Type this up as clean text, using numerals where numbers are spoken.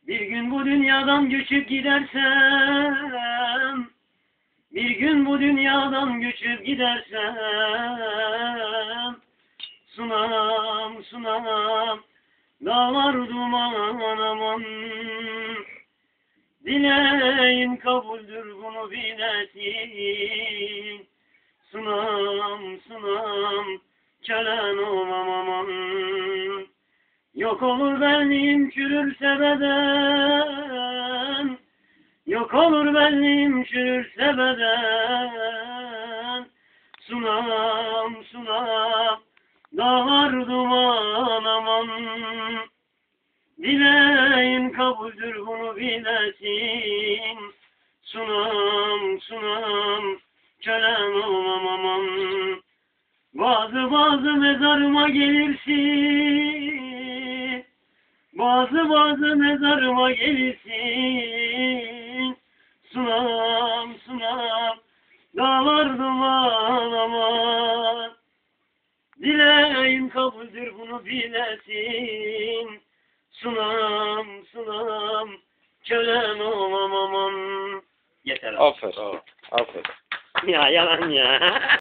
Bir gün bu dünyadan göçüp gidersem, bir gün bu dünyadan göçüp gidersem, sunam sunam dağlar duman aman. Dileğin kabuldür bunu bilesin. Sunam sunam kelen olam aman. Yok olur benliğim çürürse beden, yok olur benliğim çürürse beden. Sunam sunam dağlar duman aman. Dileğin kabuldür bunu bilesin. Sunam sunam kölen olmam aman. Bazı mezarıma gelirsin, bazı mezarıma gelirsin. Sunam sunam dağlar duman aman. Dileğin kabuldür bunu bilesin. Sunam sunam kölen olam aman. Yeter. Aferin. Aferin. Ya yalan ya.